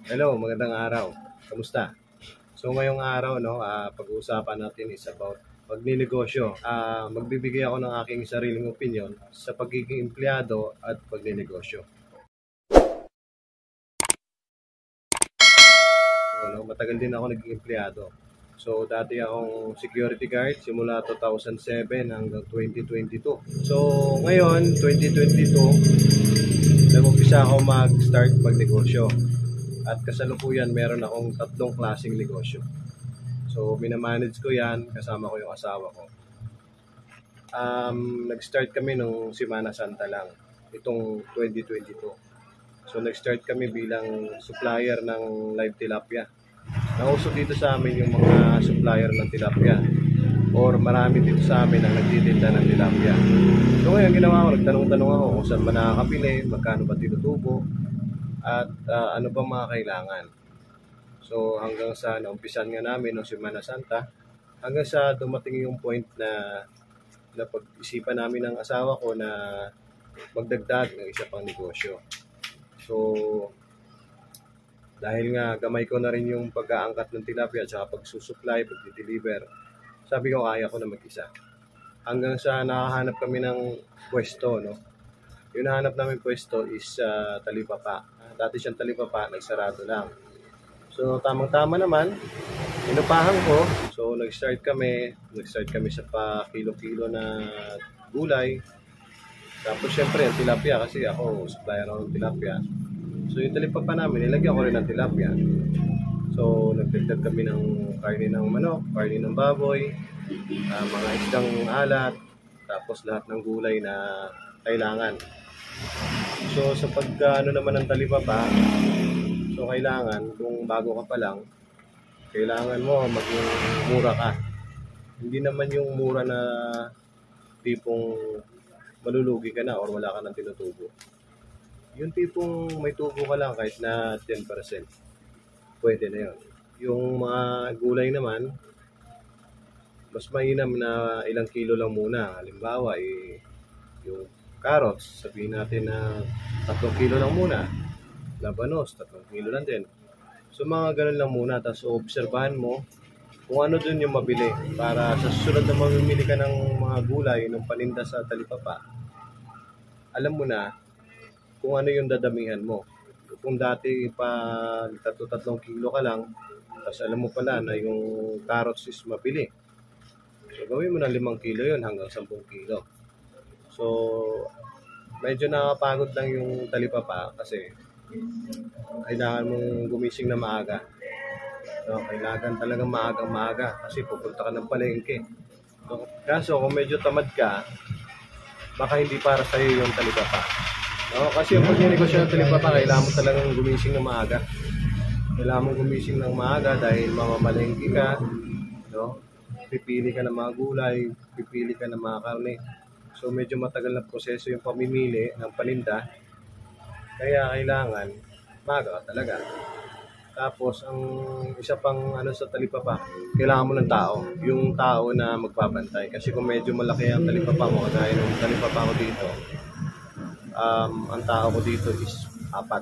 Hello, magandang araw. Kamusta? So ngayong araw, no, pag-uusapan natin is about pagninegosyo. Magbibigay ako ng aking sariling opinion sa pagiging empleyado at pagninegosyo. So, no, matagal din ako naging empleyado. So dati akong security guard simula 2007 hanggang 2022. So ngayon, 2022, nag-umpisa ako mag-start magnegosyo. At kasalukuyan meron akong tatlong klaseng negosyo. So, minamanage ko yan, kasama ko yung asawa ko. Nag-start kami nung Semana Santa lang, itong 2022. So, nag-start kami bilang supplier ng live tilapia. Nauso dito sa amin yung mga supplier ng tilapia. Or marami dito sa amin ang nagtitinda ng tilapia. So, ngayon ginawa ko, nagtanong-tanong ako kung saan ba nakakabili, magkano ba tinutubo, at ano ba mga kailangan. So hanggang sa naumpisan nga namin noong Semana Santa, hanggang sa dumating yung point na napag-isipan namin ng asawa ko na magdagdag ng isa pang negosyo. So dahil nga gamay ko na rin yung pag-aangkat ng tilapia at saka pagsusupply, pag-deliver, sabi ko kaya ko na mag-isa. Hanggang sa nakahanap kami ng pwesto, no? Yung nahanap namin pwesto is Talipapa. Dati siyang Talipapa, nagsarado lang. So tamang-tama naman, inupahan ko. So nag-start kami sa pa kilo-kilo na gulay. Tapos syempre yung tilapia kasi ako supplier ako ng tilapia. So yung talipapa namin, nilagyan ko rin ng tilapia. So nagdagdag kami ng karne ng manok, karne ng baboy, mga isdang alat, tapos lahat ng gulay na kailangan. So sa pagka naman ng talipapa, so kailangan kung bago ka pa lang, kailangan mo maging mura ka. Hindi naman yung mura na tipong malulugi ka na or wala ka nang tinutubo. Yung tipong may tubo ka lang kahit na 10%, pwede na yun. Yung mga gulay naman, mas mainam na ilang kilo lang muna. Halimbawa, yung carrots, sabihin natin na 3 kilo lang muna. Labanos, 3 kilo lang din. So mga ganun lang muna, tapos obserbahan mo kung ano dun yung mabili para sa susunod na mamimili ka ng mga gulay ng paninda sa talipapa, alam mo na kung ano yung dadamihan mo. Kung dati pa 3 kilo ka lang, tapos alam mo pala na yung carrots is mabili. So gawin mo na 5 kilo yun hanggang 10 kilo. So medyo nakakapagod lang yung talipapa kasi kailangan mong gumising na maaga. No, kailangan talagang maagang-maaga kasi pupunta ka ng palengke. So, kaso kung medyo tamad ka, baka hindi para sa iyo yung talipapa. No, kasi yung pagnegosyo ng talipapa, kailangan mo talagang gumising ng maaga. Kailangan mong gumising ng maaga dahil mamamalengke ka, no? Pipili ka ng mga gulay, pipili ka ng mga karne. So medyo matagal na proseso yung pamimili ng paninda. Kaya kailangan maaga ka talaga. Tapos, ang isa pang ano sa talipapa, kailangan mo ng tao. Yung tao na magpapantay. Kasi kung medyo malaki ang talipapa mo, kagaya ng talipapa ko dito, ang tao ko dito is 4.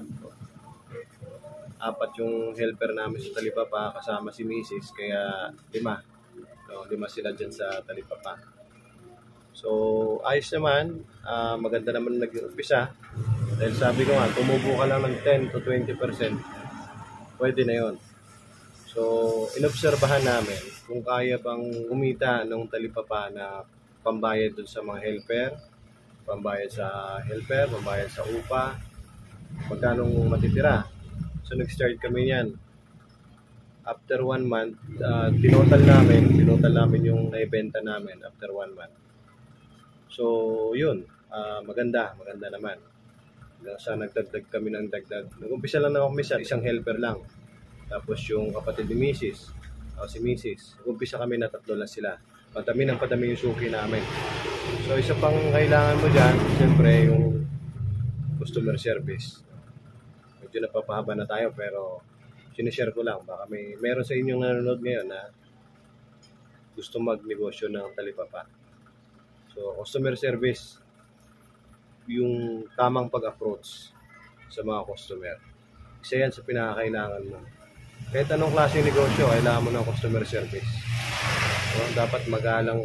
4 yung helper namin sa talipapa, kasama si Mrs. Kaya 5. So, 5 sila dyan sa talipapa. So, ayos naman. Maganda naman naging umpisa. Dahil sabi ko nga, tumubo ka lang ng 10 to 20%. Pwede na yon. So, inobserbahan namin kung kaya bang umita ng talipapa na pambayad dun sa mga helper, pambayad sa upa, magkano matitira. So, nag-start kami yan. After 1 month, tinotal namin yung naibenta namin after 1 month. So, yun, maganda naman. Sa nagdagdag kami ng dagdag. Nag-umpisa lang na kami sa isang helper lang. Tapos yung kapatid ni Mrs. Si Mrs. Nag-umpisa kami na 3 lang sila. Padami yung suki namin. So isa pang kailangan mo dyan, siyempre yung customer service. Medyo napapahaba na tayo pero sinishare ko lang. Baka meron sa inyong nanonood ngayon na gusto magnegosyo ng talipapa. So customer service, yung tamang pag-approach sa mga customer. Isa yan sa pinakakailangan mo. Kahit anong klaseng negosyo, kailangan mo ng customer service. So, dapat magalang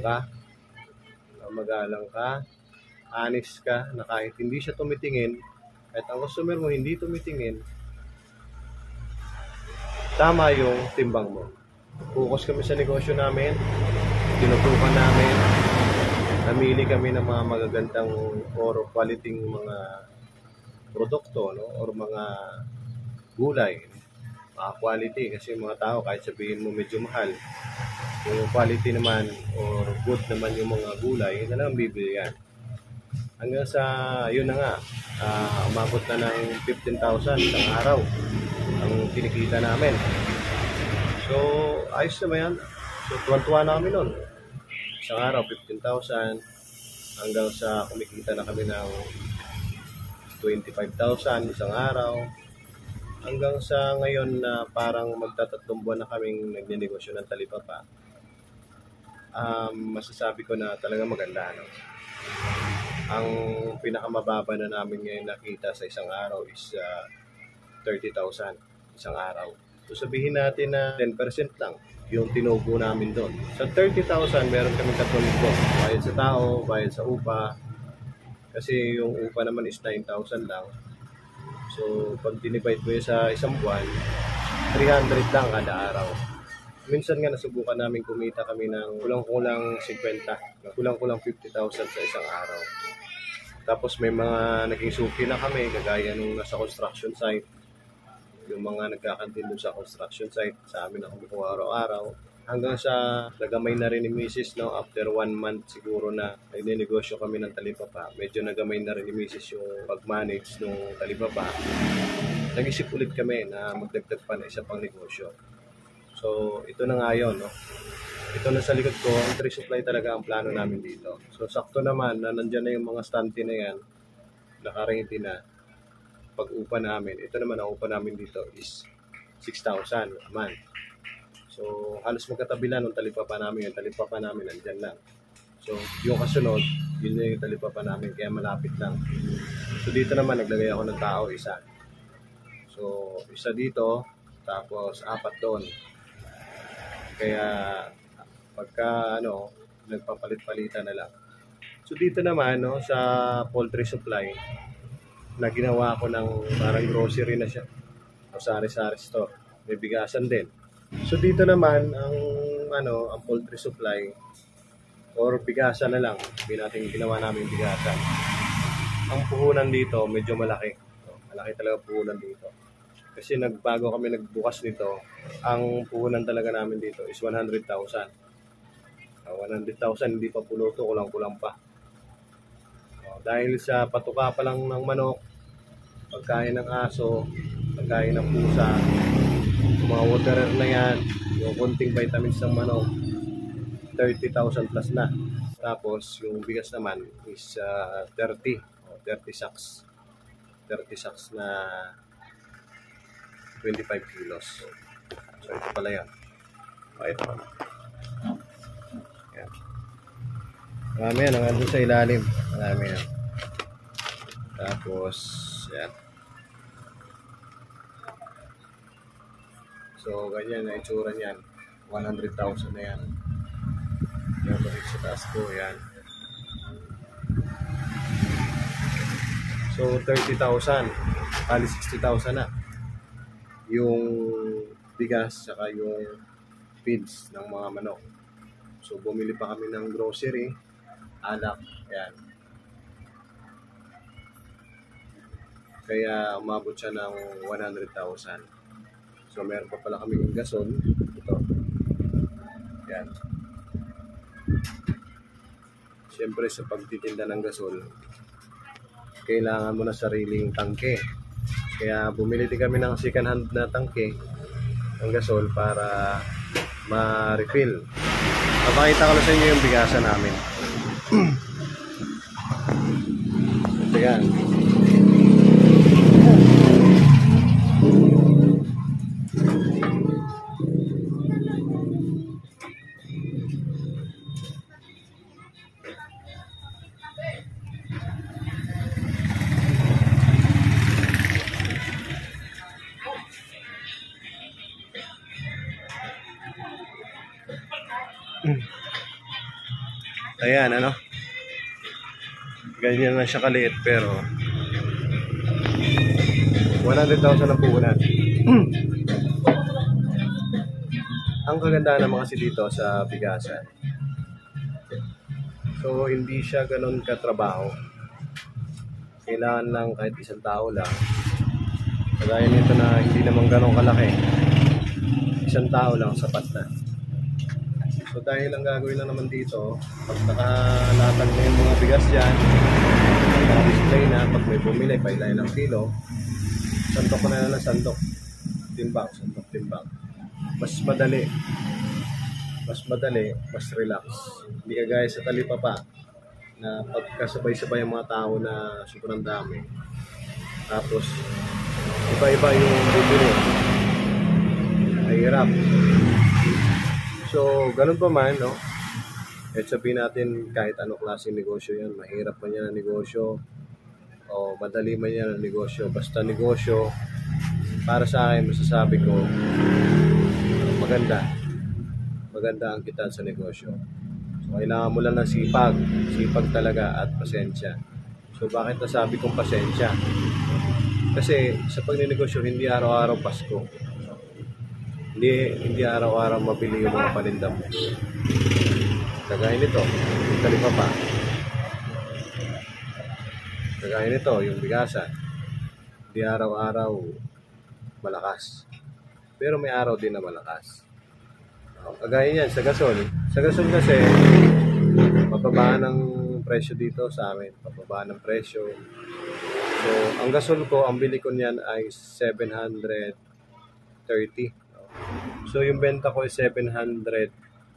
ka, honest ka, na kahit hindi siya tumitingin, kahit ang customer mo hindi tumitingin, tama yung timbang mo. Focus kami sa negosyo namin, tinutukan namin, namili kami ng mga magagandang or quality mga produkto, no? Or mga gulay, mga quality, kasi mga tao kahit sabihin mo medyo mahal, yung quality naman or good naman yung mga gulay, yun na lang bibili yan. Hanggang sa, yun na nga, umabot na ng 15,000 isang araw ang kinikita namin. So, ayos naman yan. So, tuwan-tuwa namin nun. Isang araw, 15,000 hanggang sa kumikita na kami ng 25,000 isang araw. Hanggang sa ngayon na parang magtatatlong buwan na kaming nagnenegosyo ng talipapa. Masasabi ko na talagang maganda, no? Ang pinakamababa na namin ngayon nakita sa isang araw is 30,000 isang araw. So sabihin natin na 10% lang yung tinubo namin doon. Sa 30,000 meron kami 3,000. Bayad sa tao, bayad sa upa. Kasi yung upa naman is 9,000 lang. So pag dinivide mo sa isang buwan, 300 lang kada araw. Minsan nga nasubukan namin kumita kami ng kulang-kulang 50, kulang-kulang 50,000 sa isang araw. Tapos may mga naging suki na kami, kagaya nung nasa construction site. Yung mga nagkakantin doon sa construction site, sa amin na kumukuha araw-araw. Hanggang sa nagamay na rin ni Mrs. No, after 1 month siguro na nagninegosyo kami ng talipapa. Medyo nagamay na rin ni Mrs. yung pag-manage ng talipapa. Nag-isip ulit kami na magdagdag pa na isa pang negosyo. So, ito na nga yun, no? Ito na sa likod ko, ang tree supply talaga ang plano namin dito. So, sakto naman na nandyan na yung mga stante na yan, nakaready na pag-upa namin. Ito naman, ang upa namin dito is 6,000 a month. So, halos magkatabi lang ng talipapa namin. Yung talipapa namin, nandyan lang. So, yung kasunod, yun na yung talipapa namin, kaya malapit lang. So, dito naman, naglagay ako ng tao, isa. So, isa dito, tapos 4 doon. Kaya pagka nagpapalit-palitan na lang. So dito naman sa poultry supply na ginawa ko ng parang grocery na siya. O sari-sari store. May bigasan din. So dito naman ang poultry supply or bigasan na lang. Hindi natin ginawa namin bigasan. Ang puhunan dito medyo malaki. Malaki talaga puhunan dito. Kasi nagbago kami nagbukas nito, ang puhunan talaga namin dito is 100,000. 100,000 hindi pa puno to, kulang-kulang pa. Dahil sa patuka pa lang ng manok, pagkain ng aso, pagkain ng pusa, mga waterer na yan, yung konting vitamins ng manok, 30,000 plus na. Tapos yung bigas naman is 30 sacks. 30 sacks na 25 kilos. So, ito pala yan. Ito pala. Yan. Marami yan. Ang sa ilalim. Marami yan. Tapos, yan. So, ganyan na itsura niyan. 100,000 na yan. Yan, balik sa taas ko. Yan. So, 30,000. Bali 60,000 na. Yung bigas saka yung feeds ng mga manok. So bumili pa kami ng grocery, alak, yan. Kaya umabot siya ng 100,000. So meron pa pala kaming gasol. Ito. Yan. Siyempre sa pagtitinda ng gasol, kailangan mo na sariling tangke. Kaya bumili din kami ng second hand na tangke ng gasol para ma-refill. Papakita ko na sa inyo yung bigasan namin. Ito yan. Ayan, ano? Ganyan lang siya kaliit pero 100,000 ang puhunan. Ang kagandahan naman kasi dito sa bigasan, so hindi siya ganun katrabaho. Kailangan lang kahit isang tao lang. Kagaya nito na hindi naman ganun kalaki. Isang tao lang sapat na. So dahil ang gagawin lang naman dito, pag nakalatag na yung mga bigas dyan, naka-display na, pag may bumili, pailay ng kilo, sandok ko na lang ng sandok. Timbang, sandok, timbang. Mas madali, mas relax. Hindi kagaya sa talipapa na pagkasabay-sabay ang mga tao na sobrang dami. Tapos, iba-iba yung bumili. Mahirap. So, ganun pa man, no? Kahit sabihin natin kahit anong klaseng negosyo yan, mahirap man yan ang negosyo o madali man yan ang negosyo. Basta negosyo, para sa akin, masasabi ko, maganda. Maganda ang kita sa negosyo. So, kailangan mo lang ng sipag. Sipag talaga at pasensya. So, bakit nasabi kong pasensya? Kasi sa pagninegosyo, hindi araw-araw Pasko. Hindi araw-araw mabili yung mga paninda mo. Kagaya nito, yung talipapa. Kagaya nito, yung bigasan. Hindi araw-araw malakas. Pero may araw din na malakas. Kagaya yan, sa gasol. Sa gasol kasi, mababa ng presyo dito sa amin. Mababa ng presyo. So, ang gasol ko, ang bili ko niyan ay 730. So, yung benta ko ay 780.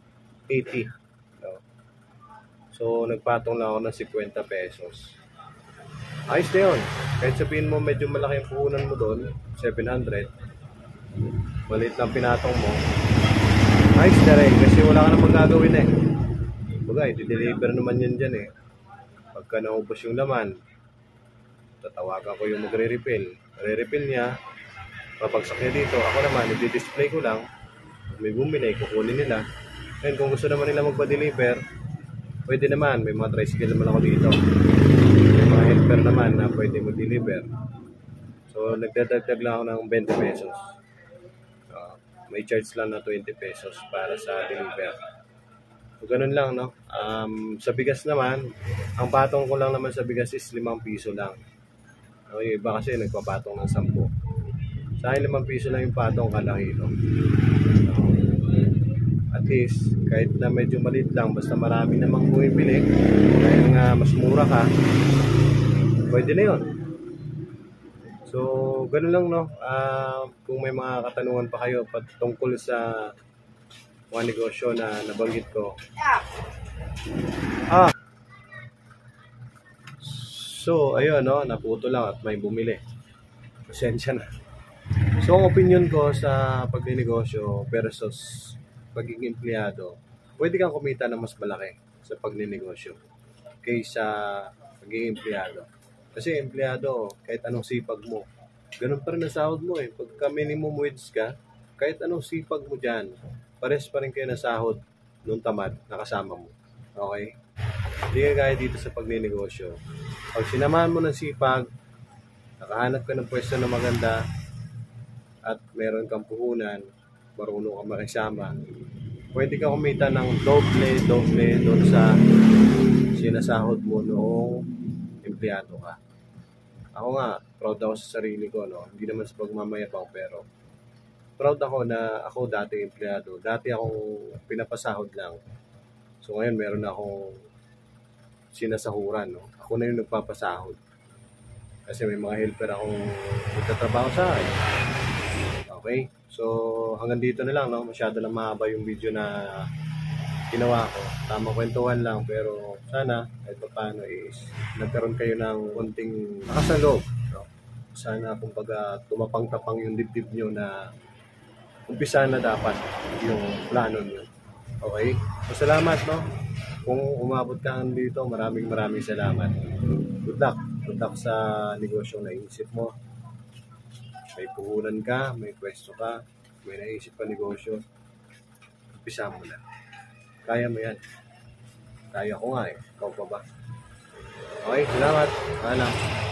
So, nagpatong na ako ng 50 pesos. Ayos na yun. Kahit sabihin mo medyo malaki ang puhunan mo doon, 700. Maliit lang pinatong mo. Ayos na rin kasi wala ka namang gagawin eh. Bagay, i-deliver naman yan dyan eh. Pagka naubos yung laman, tatawagan ko yung magre-refill. Re-refill niya, papagsak niya dito. Ako naman, i-display ko lang. May bumili, kukunin nila. Ngayon, kung gusto naman nila magpa-deliver, pwede naman. May mga tricycle naman ako dito. May mga helper naman na pwede mag-deliver. So, nagdadagdag lang ako ng 20 pesos. May charge lang na 20 pesos para sa deliver. So, ganun lang, no? Sa bigas naman, ang patong ko lang naman sa bigas is 5 piso lang. Yung iba kasi nagpapatong ng 10. Sa akin 5 piso lang yung patong kada kilo. At least, kahit na medyo maliit lang, basta marami namang bumibili, kaya nga mas mura ka, pwede na yun. So, ganun lang, no? Kung may mga katanungan pa kayo tungkol sa mga negosyo na nabanggit ko. So, ayun, no? Naputo lang at may bumili. Pasensya na. So, ang opinion ko sa pagninegosyo versus pagiging empleyado, pwede kang kumita ng mas malaki sa pagninegosyo kaysa pagiging empleyado. Kasi empleyado, kahit anong sipag mo, ganun pa rin ang sahod mo eh. Pagka minimum wage ka, kahit anong sipag mo dyan, pares pa rin kayo na sahod nung tamad na kasama mo. Okay? Hindi ka gaya dito sa pagninegosyo. Pag sinamahan mo ng sipag, nakahanap ka ng pwesto na maganda, at meron kang puhunan, marunong ka makisama, pwede ka kumita ng doble doon sa sinasahod mo noong empleyado ka. Ako nga, proud ako sa sarili ko, no? Hindi naman sa pagmamayabang, pero proud ako na ako dati empleyado. Dati akong pinapasahod lang. So ngayon meron akong sinasahuran, no? Ako na yung nagpapasahod. Kasi may mga helper akong nagtatrabaho sa akin. Okay? So, hanggang dito na lang, no? Masyado lang mahaba yung video na ginawa ko. Tamang kwentuhan lang, pero sana, kahit paano is, nagkaroon kayo ng konting lakas ng loob, no? Sana, kumbaga, tumapang-tapang yung dibdib nyo na umpisa na dapat yung plano nyo. Okay? So, salamat, no? Kung umabot ka dito, maraming salamat. Good luck. Good luck sa negosyo na inisip mo. May puhunan ka, may pwesto ka, may naisip ka negosyo, umpisa mo na. Kaya mo yan. Kaya ko nga eh. Ikaw pa ba? Okay, salamat. Paalam.